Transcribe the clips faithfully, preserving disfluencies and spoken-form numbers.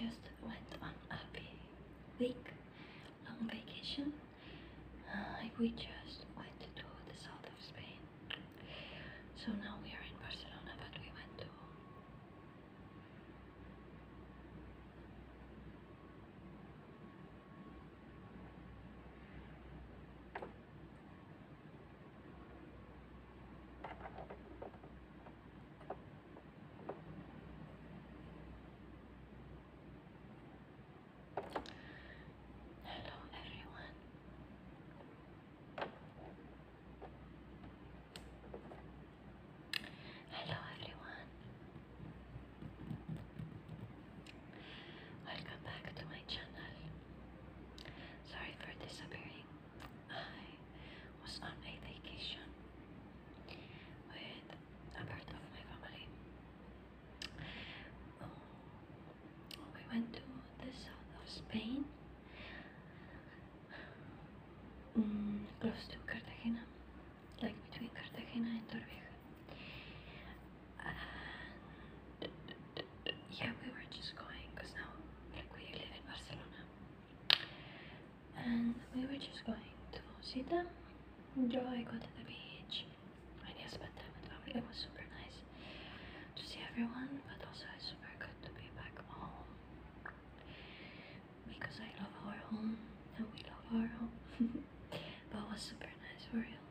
just went on a big week long vacation. Uh, we just went to the south of Spain. So now we are in Barcelona, but we went to Hello everyone. Hello everyone. Welcome back to my channel. Sorry for disappearing. I was on a vacation with a part of my family. Oh, we went to the south of Spain, mm, close to Cartagena, like between Cartagena and Torrevieja. And yeah, we were just going because now, like, we live in Barcelona, and we were just going to see them, enjoy, go to the beach, and yeah, spend time with family. It was super nice to see everyone, but also it's super good to be back home because I love our home and we love our home. But it was super nice for real.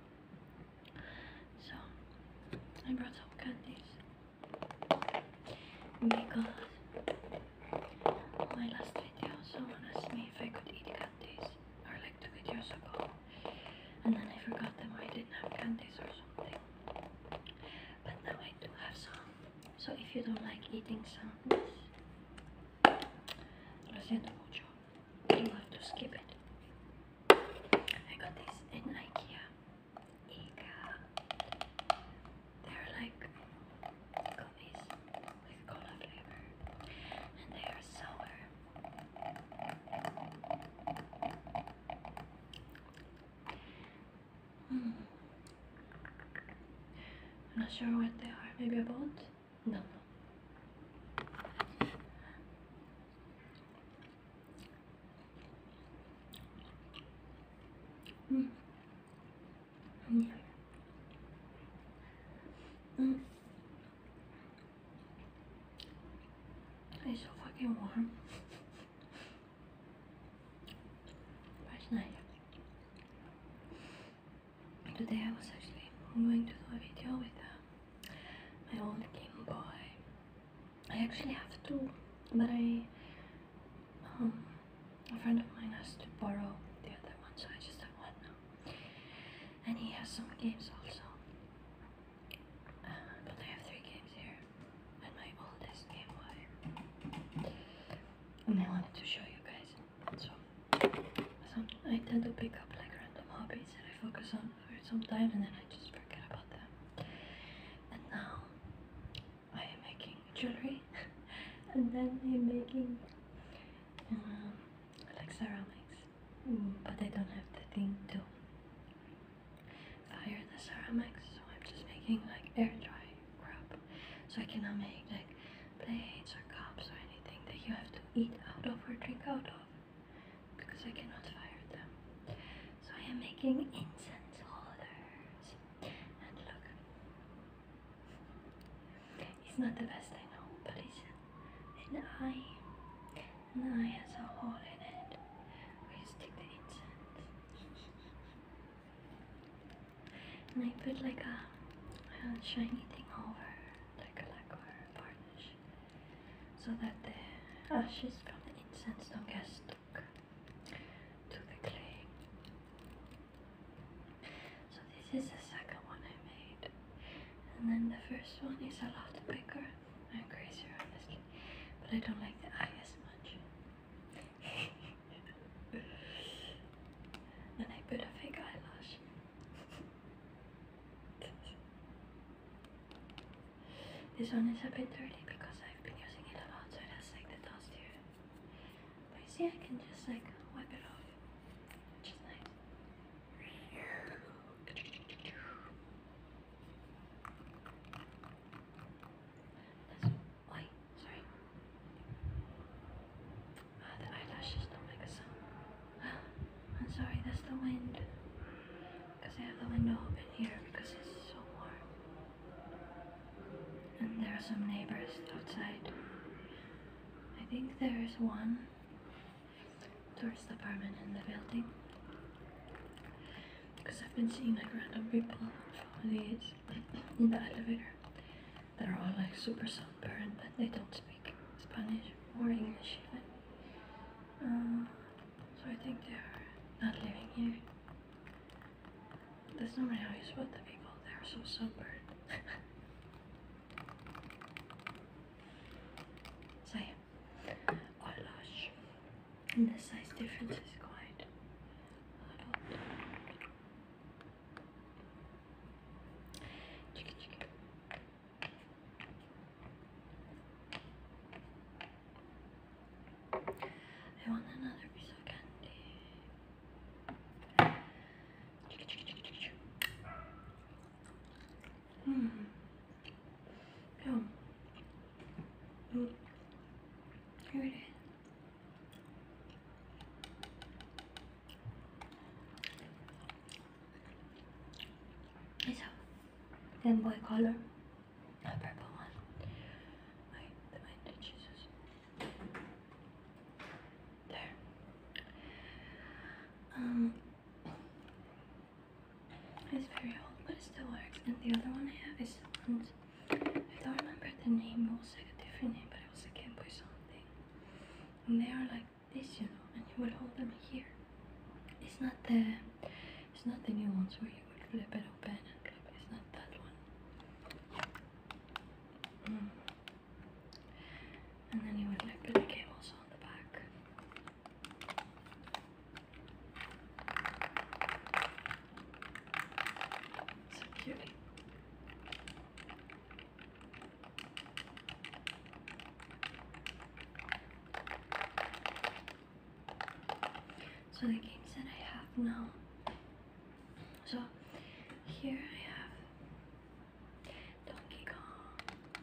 So I brought some candies because my last video someone asked me if I could eat candies, or like two videos ago, and then I forgot them or I didn't have candies or something. But now I do have some. So if you don't like eating sounds, lo siento mucho. You have to skip it. I got these in IKEA. IKEA. They're like gummies with cola flavor, and they are sour. Mm. I'm not sure what they are. Maybe a boat? No, no. Mm. Mm. Mm. It's so fucking warm. Last night. Today I was actually going to do a video with uh, my old Gameboy. I actually have two, but I, um, a friend of mine has to borrow the other one, so I just have one now. And he has some games also. Uh, but I have three games here, and my oldest Game Boy. And I wanted to show you guys. So, some, I tend to pick up like random hobbies that I focus on for some time, and then I just forget about them. And now I am making jewelry, and then I'm making um, like ceramics. Mm, but I don't have the thing to fire the ceramics, so I'm just making like air dry crap. So I cannot make like plates or cups or anything that you have to eat out of or drink out of because I cannot fire them. So I am making incense holders. And look, it's not the best, I know, but it's an eye. An eye has a hole in it where you stick the incense. And I put like a, a shiny thing over, like a lacquer varnish, so that the ashes from the incense don't get stuck to the clay. So this is the second one I made, and then the first one is a lot bigger and crazier, honestly, but I don't like the eye as much. And I put a fake eyelash. This one is a bit dirty because I've been using it a lot, so it has like the dust here. But you see, I can just like wipe it off, which is nice. That's, oi, sorry. because I have the window open here because it's so warm. And there are some neighbors outside. I think there is one tourist apartment in the building. Because I've been seeing like random people follow these in the elevator that are all like super sunburned, but they don't speak Spanish or English even. Uh, so I think they are not living here. That's not really how you spot the people, they are so sunburned. So yeah, oh lush. And the size difference is quite a lot. Chicky chicky. I want another piece of candy. Chicky chicky chicky chicky. Hmm. Yum. Mm. Here it is. It's a Gameboy color, a purple one. Wait, the mind Jesus. There. Um, it's very old, but it still works. And the other one I have is Rant. I don't remember the name. It was like a different name, but it was a Gameboy something. And they are like this, you know, and you would hold them here. It's not the, it's not the new ones where you would flip it open and flip. It's not that one. Mm. And then you would like put the cables on the back. So cute. So the games that I have now. So here I have Donkey Kong.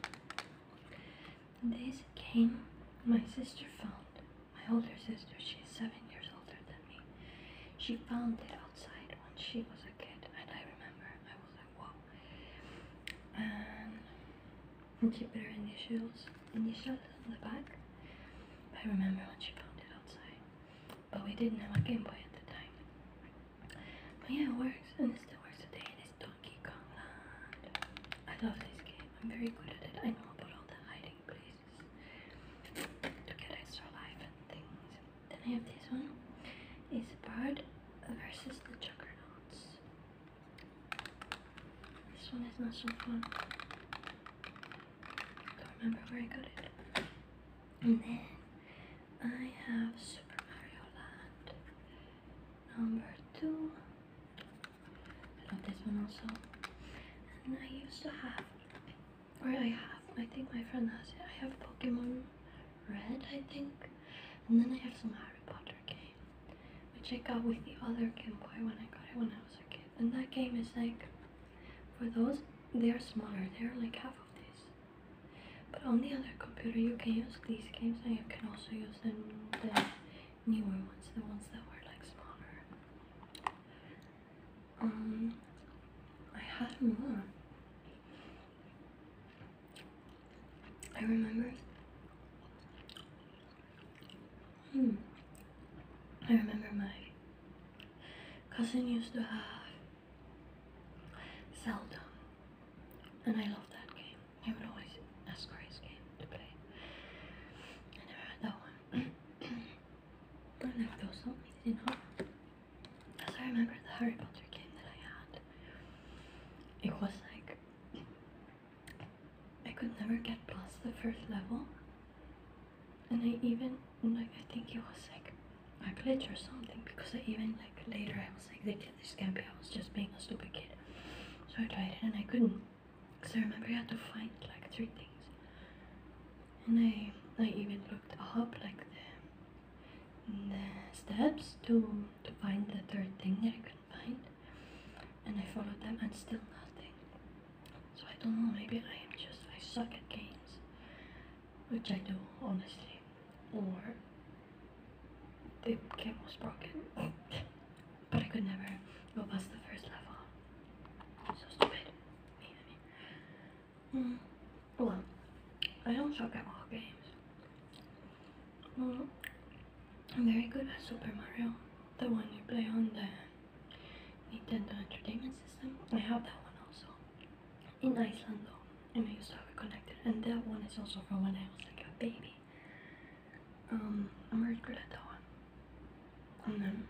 This game my sister found. My older sister, she's seven years older than me. She found it outside when she was a kid, and I remember I was like, wow. And, and she put her initials, initials on the back. I remember when she found it outside, but we didn't have a Game Boy at the time. But yeah, it works, and it still works today, and it's Donkey Kong Land. I love this game. I'm very good at it. I know about all the hiding places to get extra life and things. Then I have this one. It's Bird versus the Juggernauts. This one is not so fun. Don't remember where I got it. And then I have Super Mario Land number two. I love this one also. And I used to have, or I have, I think my friend has it. I have Pokemon Red, I think. And then I have some Harry Potter game, which I got with the other Game Boy when I got it when I was a kid. And that game is like, for those, they are smaller. They are like half of this. But on the other computer, you can use these games, and you can also use the, the newer ones, the ones that were like smaller. Um, I had more. I remember. Hmm. I remember my cousin used to have Zelda, and I loved that game. I would always ask for his game to play. I never had that one. I never thought so easy enough. As I remember the Harry Potter game that I had, it was like I could never get past the first level, and I even like I think it was like a glitch or something, because I even like later I was like, this can't be, I was just being a stupid kid. So I tried it and I couldn't, because I remember I had to find like three things, and I I even looked up like the the steps to to find the third thing that I couldn't find, and I followed them and still nothing. So I don't know, maybe I am just I suck at games, which I do honestly, or the game was broken. But I could never go past the first level. Mm. Well, I don't suck at all games. Mm. I'm very good at Super Mario, the one you play on the Nintendo Entertainment System. I have that one also. In Iceland though, and I used to have it connected. And that one is also from when I was like a baby. Um, I'm very good at that one. And then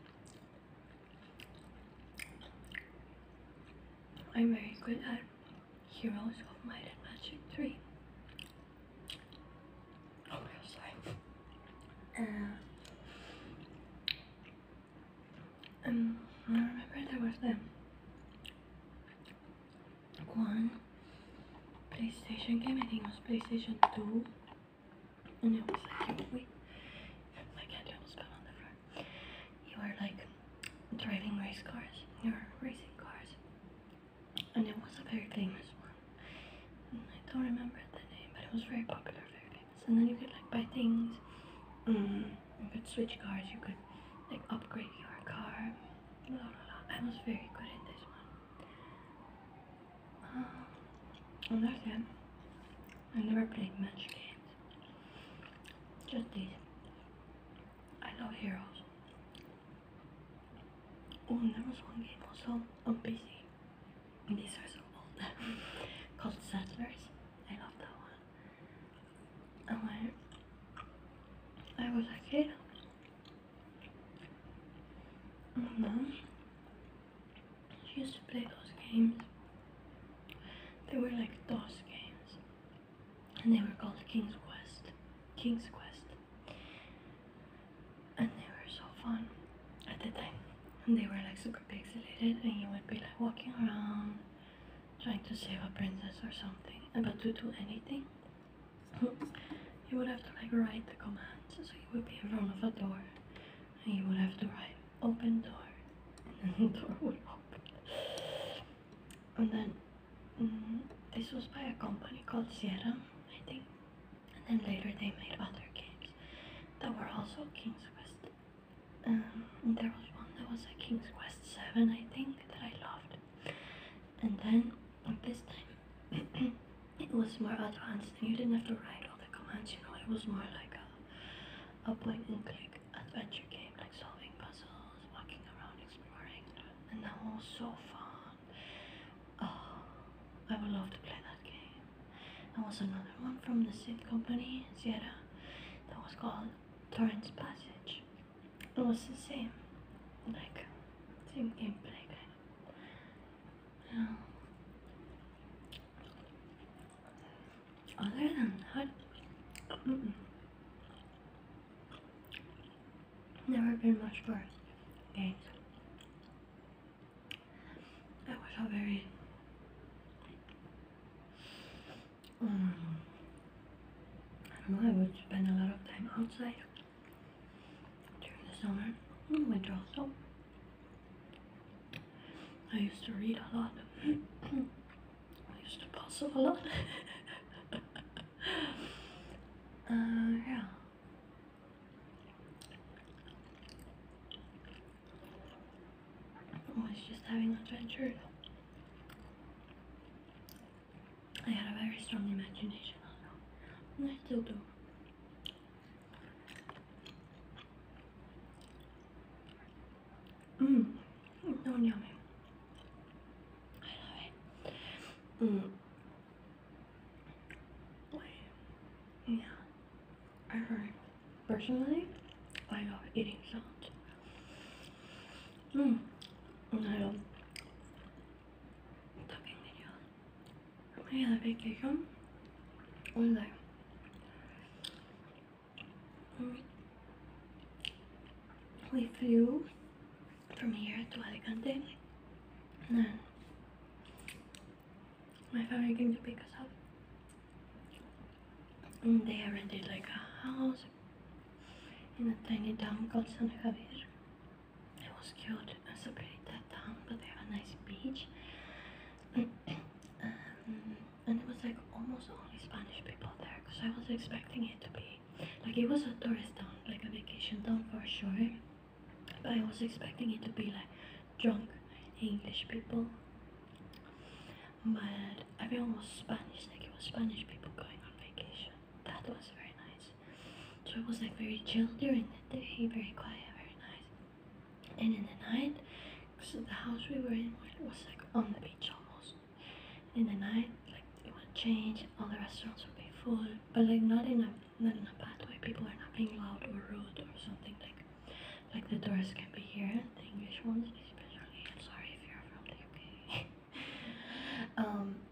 I'm very good at Heroes of Might and Magic three. Oh, I'm sorry. Uh, um, I remember there was the one PlayStation game, I think it was PlayStation two, and it was like, you, wait, my cat almost fell on the floor. You were like driving race cars, you were racing cars, and it was a very famous one. And I don't remember the name, but it was very popular, very famous. And then you could like buy things, mm, you could switch cars, you could like upgrade your car, blah blah blah. I was very good at this one. Uh, and that's it. I never played much games. Just these. I love Heroes. Oh, and there was one game also on P C. These are so old. Called Settlers. I love that one. And when I was a kid, my mom, she used to play those games. They were like DOS games. And they were called King's Quest. King's Quest. And they were so fun at the time. And they were like super pixelated, and you would be like walking around trying to save a princess or something. But to do anything, you would have to like write the commands. So you would be in front of a door, and you would have to write open door, and then the door would open. And then mm, this was by a company called Sierra, I think. And then later they made other games that were also King's Quest. Um, and there was one that was a King's Quest seven, I think, that I loved. And then this time it was more advanced, and you didn't have to write all the commands, you know, it was more like a, a point and click adventure game, like solving puzzles, walking around, exploring, and that was so fun. Oh, I would love to play that game. There was another one from the same company, Sierra, that was called Torrance Passage. It was the same, like, same gameplay kind of. Yeah. Other than that, mm-mm. Never been much for games. I was a very um, I don't know, I would spend a lot of time outside during the summer and winter also. I used to read a lot. I used to puzzle a lot. uh, yeah. Always just having adventures. I had a very strong imagination also, and I still do. Mmm, so yummy. I love it. Mmm. Yeah. I heard. Personally, I love eating sounds. Mmm. And I love talking videos. We had a vacation. We like mm, we flew from here to Alicante, and then my family came to pick us up. And they rented like a house in a tiny town called San Javier. It was cute. It's a pretty dead town, but they have a nice beach. um, and it was like almost only Spanish people there, because I was expecting it to be like, it was a tourist town, like a vacation town for sure, but I was expecting it to be like drunk English people. but everyone was Spanish, like it was Spanish people going on vacation. That was very nice. So it was like very chill during the day, very quiet, very nice. And in the night, so the house we were in was like on the beach almost. In the night, like it would change, all the restaurants would be full, but like not in a not in a bad way. People are not being loud or rude or something like like the tourists can be here, the English ones especially. I'm sorry if you're from the U K. um,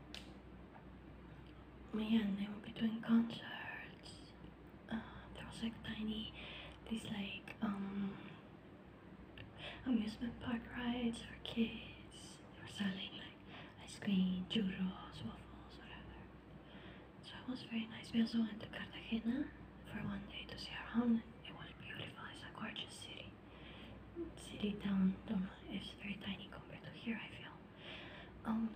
but yeah, and they would be doing concerts. Uh, there was like tiny, these like um amusement park rides for kids. They were selling like ice cream, churros, waffles, whatever. So it was very nice. We also went to Cartagena for one day to see around. It was beautiful. It's a gorgeous city. City town, don't know, it's very tiny compared to here, I feel. Um,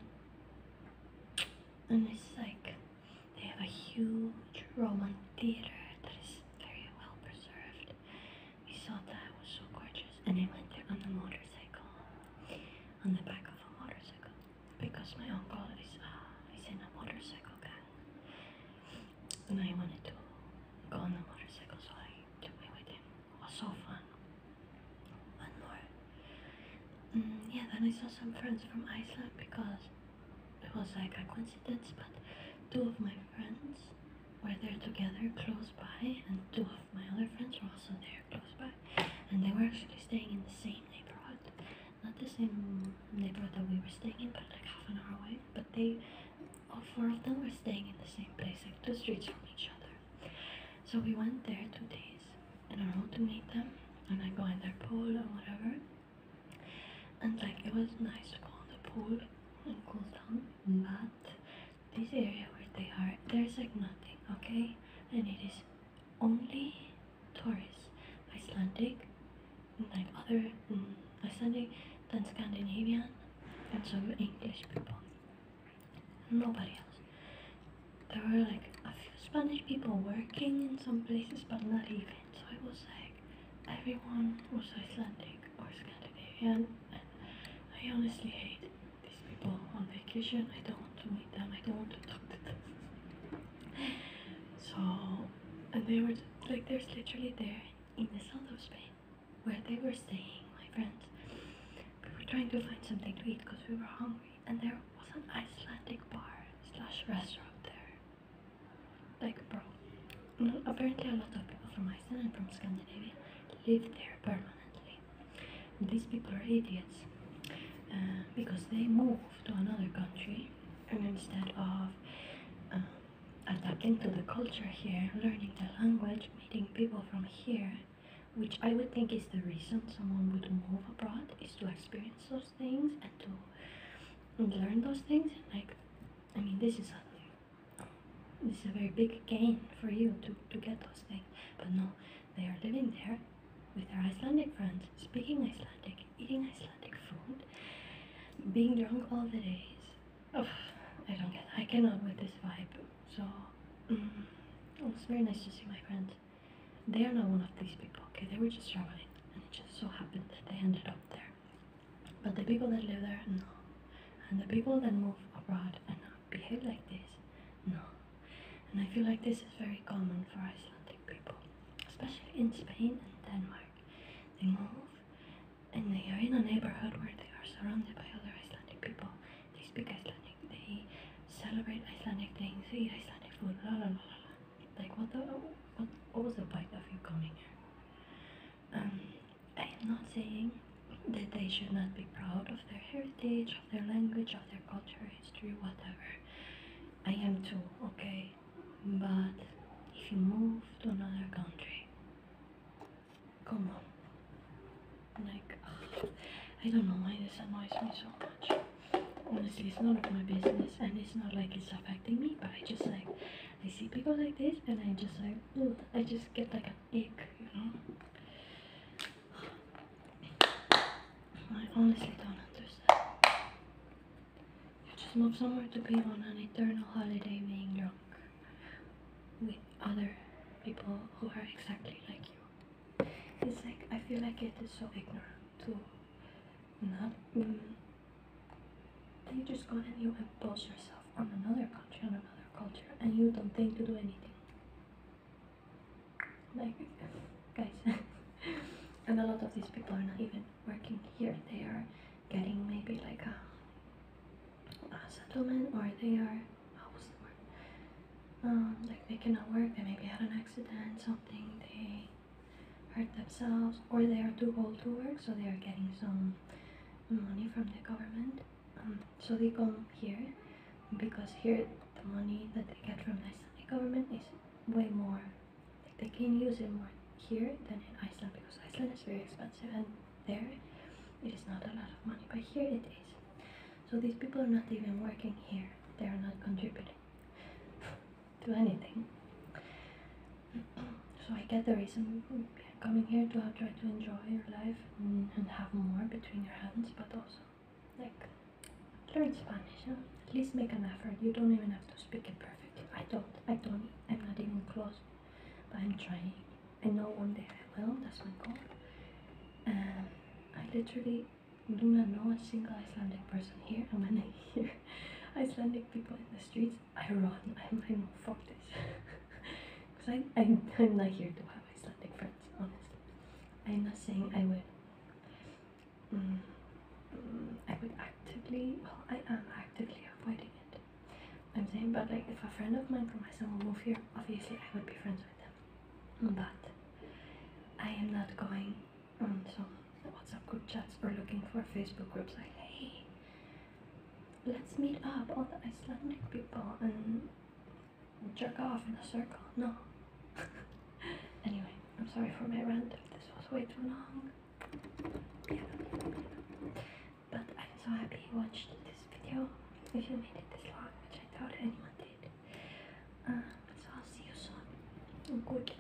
and it's like they have a huge Roman theater that is very well preserved. We saw that, it was so gorgeous, and I went there on a motorcycle, on the back of a motorcycle, because my uncle is uh, is in a motorcycle gang, and I wanted to go on a motorcycle, so I took me with him. It was so fun. One more. Mm, yeah, then I saw some friends from Iceland because it was like a coincidence, but two of my friends were there together close by, and two of my other friends were also there close by, and they were actually staying in the same neighborhood. Not the same neighborhood that we were staying in, but like half an hour away. But they, all four of them were staying in the same place, like two streets from each other. So we went there two days in a row to meet them, and I go in their pool or whatever. And like it was nice to go in the pool and cool down, but this area where they are, there's like nothing, okay? And it is only tourists, Icelandic, like other mm, Icelandic, then Scandinavian, and some English people. Nobody else. There were like a few Spanish people working in some places, but not even. So it was like everyone was Icelandic or Scandinavian, and I honestly hate these people on vacation. I don't want to meet them. I don't want to talk to them. So, and they were like, there's literally there in the south of Spain where they were staying, my friends. We were trying to find something to eat because we were hungry, and there was an Icelandic bar slash restaurant there. Like, bro, no, apparently a lot of people from Iceland and from Scandinavia live there permanently. And these people are idiots uh, because they moved to another country, and instead of uh, adapting to the culture here, learning the language, meeting people from here, which I would think is the reason someone would move abroad, is to experience those things and to learn those things. Like, I mean, this is a this is a very big gain for you to, to get those things. But no, they are living there with their Icelandic friends, speaking Icelandic, eating Icelandic food, being drunk all the days. Oh, I don't get I cannot with this vibe. So, mm, it was very nice to see my friends. They are not one of these people, okay? They were just traveling, and it just so happened that they ended up there. But the people that live there, no. And the people that move abroad and behave like this, no. And I feel like this is very common for Icelandic people, especially in Spain and Denmark. They move, and they are in a neighborhood where they are surrounded by other Icelandic people. They speak Icelandic, they celebrate Icelandic things, they eat Icelandic food, la la la la. Like, what the, what, what was the point of you coming here? Um, I am not saying that they should not be proud of their heritage, of their language, of their culture, history, whatever. I am too, okay? But if you move to another country, come on. Like, ugh, I don't know why this annoys me so much. Honestly, it's none of my business, and it's not like it's affecting me, but I just like, I see people like this, and I just like, ugh, I just get like an ick, you know? I honestly don't understand. You just move somewhere to be on an eternal holiday being drunk with other people who are exactly like you. It's like, I feel like it is so ignorant to not mm, you just go and you impose yourself on another country, on another culture, and you don't think to do anything. Like, guys, and a lot of these people are not even working here. They are getting maybe like a, a settlement, or they are, how was the word? Um, like they cannot work. They maybe had an accident, something. They hurt themselves, or they are too old to work, so they are getting some money from the government. Um, so they come here because here the money that they get from the Icelandic government is way more. Like they can use it more here than in Iceland, because Iceland is very expensive and there it is not a lot of money, but here it is. So these people are not even working here. They are not contributing to anything. So I get the reason coming here to try to enjoy your life and, and have more between your hands, but also like learn Spanish. Huh? At least make an effort. You don't even have to speak it perfectly. I don't. I don't. I'm not even close, but I'm trying. I know one day I will. That's my goal. And I literally do not know a single Icelandic person here. And when I hear Icelandic people in the streets, I run. I'm like, no, fuck this. Because I, I, I'm not here to have Icelandic friends, honestly. I'm not saying I would. Mm, mm, I would actively, well, I am actively avoiding it. I'm saying, but like, if a friend of mine from Iceland will move here, obviously I would be friends with them. But I am not going on some WhatsApp group chats or looking for Facebook groups like, hey, let's meet up, all the Icelandic people, and jerk off in a circle. No. Anyway, I'm sorry for my rant if this was way too long. Yeah. But I'm so happy you watched this video, if you made it this long, which I doubt anyone did. Uh, so I'll see you soon. Good.